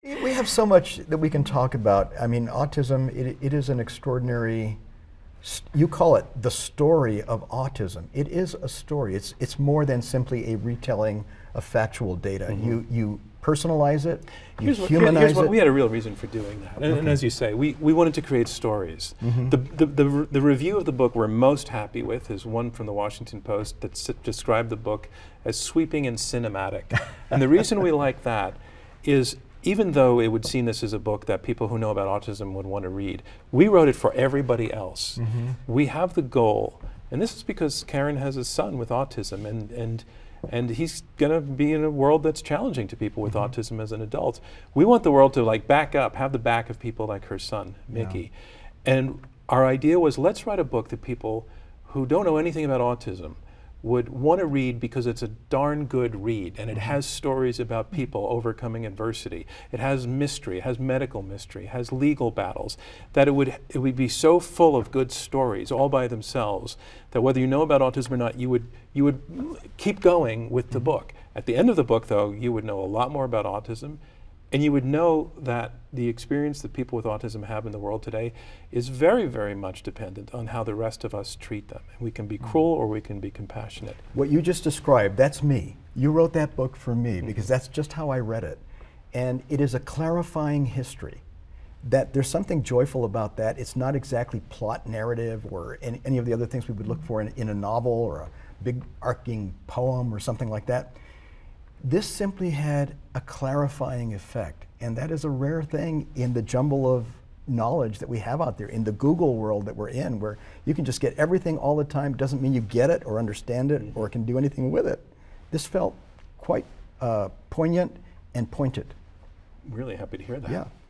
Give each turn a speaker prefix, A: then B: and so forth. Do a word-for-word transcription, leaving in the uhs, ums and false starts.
A: We have so much that we can talk about. I mean, autism, it, it is an extraordinary, you call it the story of autism. It is a story. It's, it's more than simply a retelling of factual data. Mm-hmm. You, you personalize it, you
B: here's what,
A: humanize
B: here's what,
A: it.
B: We had a real reason for doing that. And,
A: Okay.
B: and as you say, we, we wanted to create stories. Mm-hmm. the, the, the, the review of the book we're most happy with is one from the Washington Post that s described the book as sweeping and cinematic. And the reason we like that is, even though it would seem this is a book that people who know about autism would want to read, we wrote it for everybody else. Mm-hmm. We have the goal, and this is because Caren has a son with autism, and, and, and he's going to be in a world that's challenging to people with mm-hmm. autism as an adult. We want the world to like back up, have the back of people like her son, Mickey. Yeah. And our idea was, let's write a book that people who don't know anything about autism would want to read because it's a darn good read, and it mm-hmm. has stories about people overcoming adversity. It has mystery, it has medical mystery, it has legal battles, that it would, it would be so full of good stories all by themselves that whether you know about autism or not, you would, you would keep going with the mm-hmm. book. At the end of the book, though, you would know a lot more about autism, and you would know that the experience that people with autism have in the world today is very, very much dependent on how the rest of us treat them. And we can be cruel or we can be compassionate.
A: What you just described, that's me. You wrote that book for me mm-hmm. because that's just how I read it. And it is a clarifying history. That there's something joyful about that. It's not exactly plot narrative or any, any of the other things we would look for in, in a novel or a big arcing poem or something like that. This simply had a clarifying effect, and that is a rare thing in the jumble of knowledge that we have out there, in the Google world that we're in, where you can just get everything all the time. Doesn't mean you get it or understand it or can do anything with it. This felt quite uh, poignant and pointed.
B: Really happy to hear that.
A: Yeah.